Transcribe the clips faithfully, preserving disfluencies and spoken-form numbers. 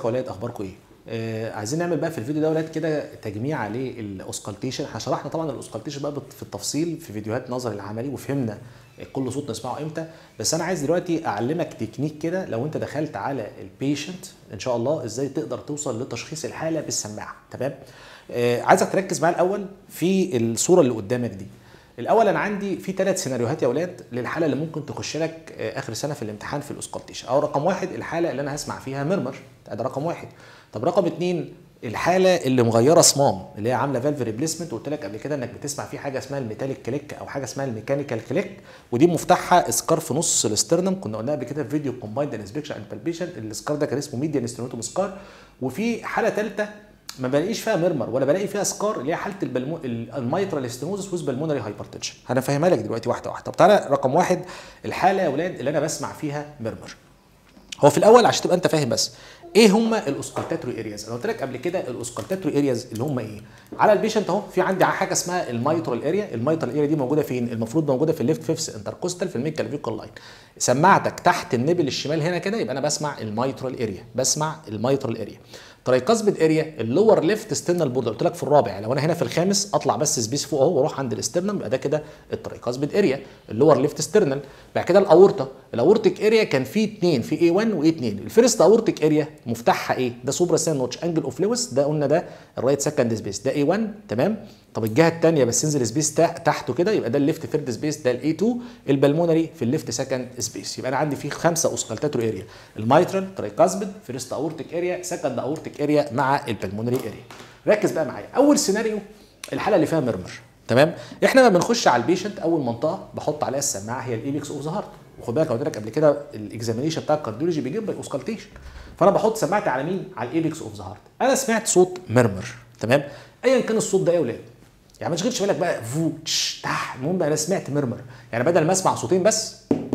ازيكم يا ولاد، اخباركم ايه؟ آه عايزين نعمل بقى في الفيديو ده يا ولاد كده تجميع للاوسكالتيشن. احنا شرحنا طبعا الاوسكالتيشن بقى في التفصيل في فيديوهات نظري العملي وفهمنا كل صوت نسمعه امتى، بس انا عايز دلوقتي اعلمك تكنيك كده لو انت دخلت على البيشنت ان شاء الله ازاي تقدر توصل لتشخيص الحاله بالسماعه. تمام؟ آه عايزك تركز معايا الاول في الصوره اللي قدامك دي. الاول انا عندي في ثلاث سيناريوهات يا اولاد للحاله اللي ممكن تخش لك اخر سنه في الامتحان في الاوسكالتيشن. او رقم واحد الحاله اللي انا هسمع فيها مرمر، ده رقم واحد. طب رقم اتنين الحاله اللي مغيره صمام، اللي هي عامله فالف ريبليسمنت، وقلت لك قبل كده انك بتسمع في حاجه اسمها الميتاليك كليك او حاجه اسمها الميكانيكال كليك، ودي مفتاحها اسكار في نص الاسترنم. كنا قلنا قبل كده في فيديو كومبايند انسبكشن اند بالبيشن، الاسكار ده كان اسمه ميديان سترينوتوم سكار. وفي حاله ثالثه ما بلاقيش فيها مرمر ولا بلاقي فيها سكار، اللي هي حاله البلمو... الميترال ستينوزس ويز بالمونري هايبرتنشن. هنفهمها لك دلوقتي واحده واحده. طب تعالى رقم واحد الحاله يا اولاد اللي انا بسمع فيها مرمر. هو في الاول عشان تبقى انت فاهم بس ايه هم الاوسكالتاتوري ارياز. انا قلت لك قبل كده الاوسكالتاتوري ارياز اللي هم ايه؟ على البيشنت اهو في عندي حاجه اسمها الميترال اريا. الميترال اريا دي موجوده فين؟ المفروض موجوده في الليفت فيفث انتركوستال في الميد كلافيكول لاين. سماعتك تحت النبل الشمال هنا كده، يبقى انا بسمع الميترال اريا، بسمع الميترال اريا. ترايكاسبيد اريا اللور ليفت ستيرنال بوردر، قلت لك في الرابع. لو انا هنا في الخامس اطلع بس سبيس فوق اهو واروح عند الاسترنم، يبقى ده كده الترايكاسبيد اريا اللور ليفت ستيرنال. بعد كده الاورطه، الاورتيك اريا كان في اثنين، في إيه واحد و إيه اثنين. الفيرست اورتيك اريا مفتاحها ايه؟ ده سوبرا سين نوتش انجل اوف لويس، ده قلنا ده الرايت سكند سبيس، ده إيه واحد. تمام؟ طب الجهه الثانيه بس انزل سبيس تحته كده، يبقى ده الليفت ثيرد سبيس، ده الإيه اثنين. البلمونري في الليفت سكند سبيس. يبقى انا عندي فيه خمسه اوسكالتاتوري اريا: الميترال، ترايكاسبيد، فيرست اورتيك اريا، سكند اورتيك اريا مع البلمونري اريا. ركز بقى معايا. اول سيناريو الحاله اللي فيها مرمر. تمام؟ احنا لما بنخش على البيشنت اول منطقه بحط عليها السماعه هي الايبكس اوف ذا هارت. وخد بالك قلت لك قبل كده الاكزامينيشن بتاع الكارديولوجي بيجيب لك اوسكالتيشن. فانا بحط سماعتي على مين؟ على الايبكس اوف ذا هارت. انا سمعت صوت مرمر. تمام؟ ايا كان الصوت ده ايه يا ولاد؟ يعني ما تشغلش بالك بقى فو تش تح، المهم انا سمعت مرمر. يعني بدل ما اسمع صوتين بس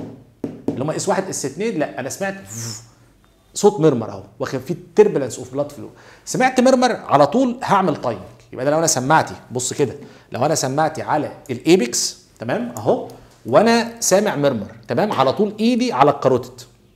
اللي هم اس واحد اس اثنين، لا انا سمعت صوت مرمر اهو، واخد فيه تربلنس اوف بلاد فلو. سمعت مرمر على طول هعمل تايمنج. يبقى ده لو انا سماعتي، بص كده، لو انا سماعتي على الايبكس تمام اهو وانا سامع مرمر، تمام، على طول ايدي على الكاروتيد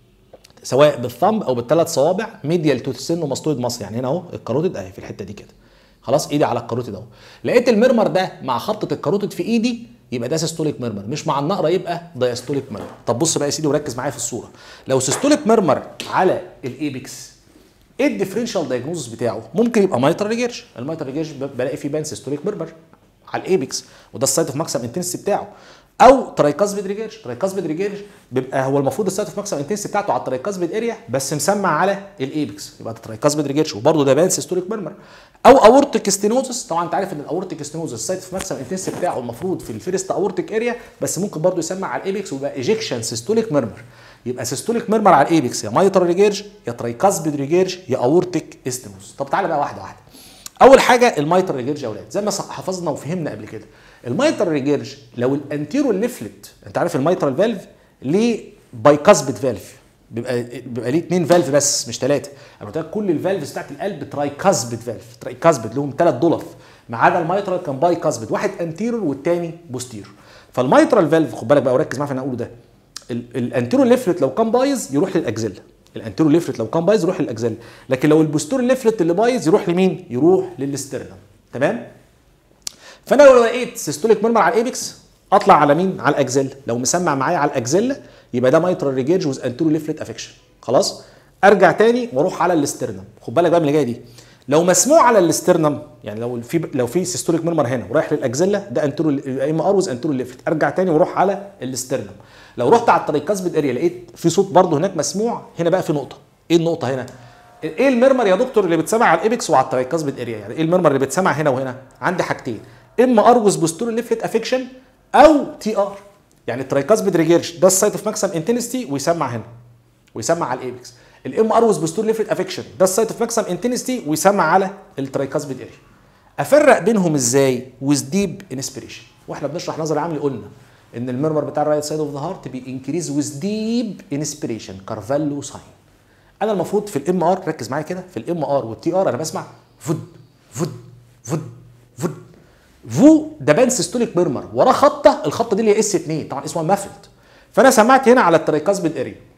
سواء بالثumb او بالثلاث صوابع ميديال تو سن وماستويد مصر. يعني هنا اهو الكاروتيد اهي في الحته دي كده، خلاص ايدي على الكاروتيد اهو. لقيت المرمر ده مع خبطه الكاروتيد في ايدي يبقى ده سيستوليك مرمر، مش مع النقره يبقى دايستوليك مرمر. طب بص بقى يا سيدي وركز معايا في الصوره. لو سيستوليك مرمر على الايبكس، ايه الديفرنشال دايجنوزس بتاعه؟ ممكن يبقى مايترال ريجيرش. المايترال ريجيرش بلاقي فيه بان سيستوليك مرمر على الايبكس، وده السايت اوف ماكسيمم انتنسيتي بتاعه. او ترايكاسبيد ريجيرش. ترايكاسبيد ريجيرش بيبقى هو المفروض السايت اوف ماكسيمم انتنسيتي بتاعته على الترايكاسبيد اريا بس مسمع على الايبكس، يبقى ده ترايكاسبيد ريجيرش وبرده ده بان سيستوليك مرمر. او اورتيك ستينوزس. طبعا انت عارف ان الاورتيك ستينوزس السايت اوف ماكسيمم انتنسيتي بتاعه المفروض في الفيرست اورتيك اريا، بس ممكن برده يسمع على الايبكس ويبقى ايجكشن سيستوليك مرمر. يبقى سيستوليك مرمر على الايبكس يا مايترال ريجيرش يا ترايكاسبيد ريجيرش يا اورتيك ستينوزس. طب تعالى بقى واحده واحده. اول حاجه المايترال ريجيرش يا اولاد، زي ما حفظنا وفهمنا قبل كده، المايترال ريجيرش لو الانتيرو ليفلت، انت عارف المايترال فالف ليه بايكاسبيد فالف، بيبقى بيبقى ليه اثنين فالف بس مش ثلاثه. انا قلت لك كل الفالفز بتاعت القلب ترايكاسبيد فالف، ترايكاسبيد لهم ثلاث ضلف، ما عدا المايترال كان بايكاسبيد، واحد انتيرور والثاني بوستيرور. فالمايترال فالف خد بالك بقى وركز معايا في اللي انا هقوله ده، الانتيرو ليفلت لو كان بايظ يروح للاكزيلا. الانتيرو ليفلت لو كان بايظ يروح للاكزيلا، لكن لو البوستيرور ليفلت اللي بايظ يروح لمين؟ يروح للاسترنم. تمام؟ فانا لو لقيت سيستوليك مرمر على الايبكس اطلع على مين؟ على الاكزيلا. لو مسمع معايا على الاكزيلا يبقى ده مايترال ريجيرج ويز انتيرو ليفلت افكشن. خلاص؟ ارجع تاني واروح على الاسترنم. خد بالك بقى من اللي جايه دي. لو مسموع على الاسترنم، يعني لو في لو في سيستوليك مرمر هنا ورايح للاكزيلا، ده انتيرو ام ار ويز انتيرو ليفلت. ارجع تاني واروح على الاسترنم. لو رحت على الترايكاسبيد اريا لقيت في صوت برضه هناك مسموع، هنا بقى في نقطه. ايه النقطه هنا؟ ايه المرمر يا دكتور اللي بتسمع على الايبكس وعلى الترايكاسبيد اريا؟ يعني ايه المرمر اللي بتسمع هنا وهنا؟ عندي حاجتين، اما ار ويز بوستيرور ليفلت افكشن او تي ار. يعني الترايكاسبيد ريجيرش ده السايت اوف ماكسيمم انتنسيتي ويسمع هنا ويسمع على الايبكس. الام ار ويز بوستيرور ليفلت افكشن ده السايت اوف ماكسيمم انتنسيتي ويسمع على الترايكاسبيد اريا. افرق بينهم ازاي؟ ويز ديب انسبيريشن. واحنا بنشرح نظري عملي قلنا ان المرمر بتاع الرايت سايد اوف ذا هارت بينكريز ويز ديب انسبيريشن، كارفالو ساين. انا المفروض في الام ار، ركز معايا كده، في الام ار والتي ار انا بسمع فود فود فود فود فو، ده بان سيستوليك مرمر وراه خطه، الخطه دي اللي هي اس اثنين طبعا اسمها مافلد. فانا سمعت هنا على الترايكاسبيد اريا،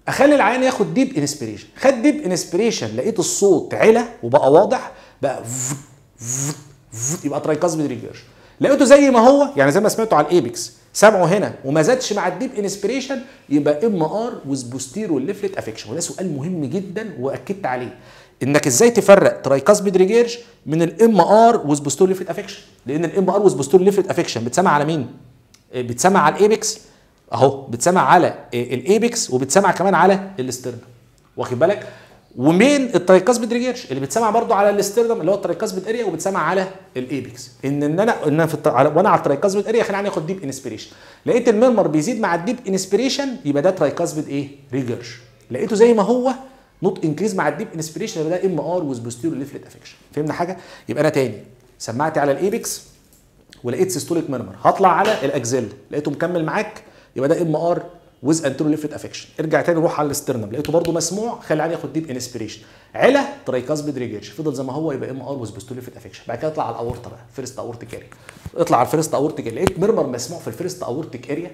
اخلي العيان ياخد ديب انسبيريشن، خد ديب انسبيريشن لقيت الصوت علا وبقى واضح بقى فوت فوت فوت، يبقى ترايكاسبيد ريجرجن. لقيته زي ما هو يعني زي ما سمعتوا على الايبكس سامعه هنا وما زادش مع الديب انسبيريشن، يبقى ام ار ويز بوستيرو ليفلت افكشن. وده سؤال مهم جدا واكدت عليه، انك ازاي تفرق ترايكاسبيد ريجيرج من الام ار ويز بوستيرو ليفلت افكشن، لان الام ار ويز بوستيرو ليفلت افكشن بتسمع على مين؟ بتسمع على الايبكس اهو، بتسمع على الايبكس وبتسمع كمان على الاسترنم، واخد بالك؟ ومين الترايكاسبيد ريجيرج اللي بتسمع برضو على الاسترنم اللي هو الترايكاسبيد اريا وبتسمع على الايبكس. ان ان انا ان في الت... وانا على الترايكاسبيد اريا خليني اخد ديب انسبيريشن، لقيت المرمر بيزيد مع الديب انسبيريشن يبقى ده ترايكاسبيد ايه؟ ريجيرج. لقيته زي ما هو نوت انكريز مع الديب انسبيريشن يبقى ده ام ار ويز بوستيرو ليفلت افكشن. فهمنا حاجه؟ يبقى انا تاني سمعت على الايبكس ولقيت سيستوليك مرمر، هطلع على الاكزيل لقيته مكمل معاك يبقى ده ام ار ويز انترو ليفلت افكشن. ارجع تاني روح على الاسترنم لقيته برده مسموع، خلي عليه ياخد ديب انسبيريشن، علا ترايكاسبيد ريجيرج، فضل زي ما هو يبقى ام ار ويز بوستيرو ليفلت افكشن. بعد كده اطلع على الاورتا بقى فيرست اورتيك اريا، اطلع على الفيرست اورتيك اريا لقيت مرمر مسموع في الفيرست اورتيك اريا،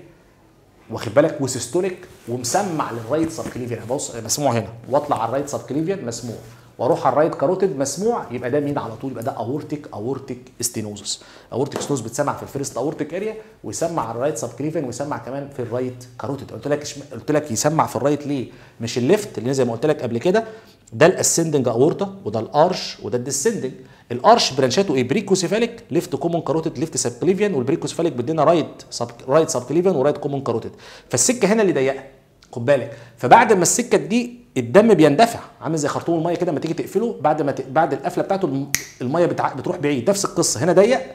واخد بالك؟ وسيستوليك ومسمع للرايت سب كليفيان، بص مسموع هنا، واطلع على الرايت سب كليفيان مسموع، واروح على الرايت كاروتيد مسموع، يبقى ده مين على طول؟ يبقى ده اورتيك اورتيك ستينوزس. اورتيك ستينوزس بتسمع في الفيرست اورتيك اريا ويسمع على الرايت سب كليفيان ويسمع كمان في الرايت كاروتيد. قلت لك قلت لك يسمع في الرايت ليه؟ مش الليفت، اللي زي ما قلت لك قبل كده ده الاسندنج اورتا وده الارش وده الديسندنج. الارش برانشاته ايه؟ بريكوسيفاليك ليفت كومون كاروتيد ليفت سب كليفيان، والبريكوسيفاليك بيدينا رايت سب رايت سب كليفيان ورايت كومون كاروتيد. فالسكه هنا اللي ضيقه، خد بالك. فبعد ما السكه دي الدم بيندفع عامل زي خرطوم الميه كده، لما تيجي تقفله بعد ما ت... بعد القفله بتاعته الميه بتع... بتروح بعيد، نفس القصه هنا ضيق،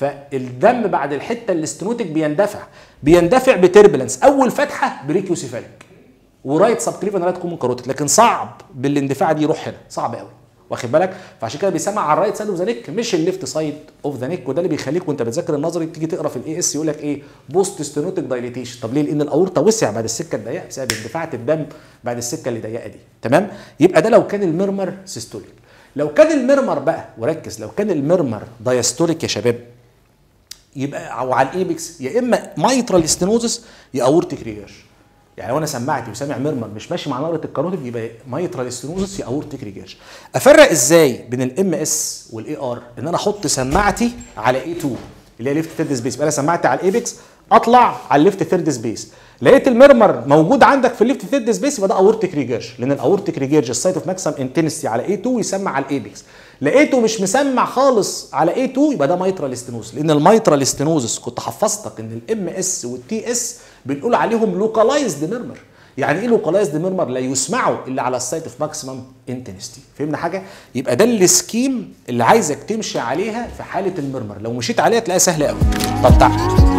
فالدم بعد الحته الاستنوتيك بيندفع بيندفع بتربلنس، اول فتحه بريكيوسيفاليك ورايت سب كليفيان رايت كومون كاروتيد، لكن صعب بالاندفاع دي يروح هنا، صعب قوي، واخد بالك؟ فعشان كده بيسمع على الرايت سايد اوف ذا نيك مش الليفت سايد اوف ذا نيك. وده اللي بيخليك وانت بتذاكر النظري تيجي تقرا في الاي اس يقول لك ايه؟ بوست ستينوتيك دايليتيشن. طب ليه؟ لان الاورطه وسع بعد السكه الضيقه بسبب اندفاعات الدم بعد السكه اللي ضيقه دي، تمام؟ يبقى ده لو كان المرمر سيستوليك. لو كان المرمر بقى، وركز، لو كان المرمر دايستوليك يا شباب، يبقى او على الايبكس يا اما مايترال ستينوزس يا اورتيك ريجيرج. يعني وانا سمعت وسامع مرمر مش ماشي مع نقره الكاروتيد يبقى مايترال ستينوزس يا اورتيك ريجيرج. افرق ازاي بين الام اس والاي ار؟ ان انا احط سماعتي على اي اتنين اللي هي ليفت ثيرد سبيس، يبقى انا سماعتي على الايبكس اطلع على الليفت ثيرد سبيس، لقيت المرمر موجود عندك في الليفت ثيرد سبيس يبقى ده اورتيك ريجيرج، لان الاورتيك ريجيرج السايت اوف ماكسيمم انتنسيتي على اي اتنين يسمع على الايبكس. لقيته مش مسمع خالص على اي اتنين يبقى ده مايترال ستينوزس، لان المايترال ستينوزس كنت حفظتك ان الام اس والتي اس بنقول عليهم لوكالايزد ميرمر. يعني ايه لوكالايزد ميرمر؟ لا يسمعوا الا على السايت اوف ماكسيمم انتنسيتي. فهمنا حاجه؟ يبقى ده السكيم اللي عايزك تمشي عليها في حاله الميرمر، لو مشيت عليها تلاقيها سهله قوي. طب تعال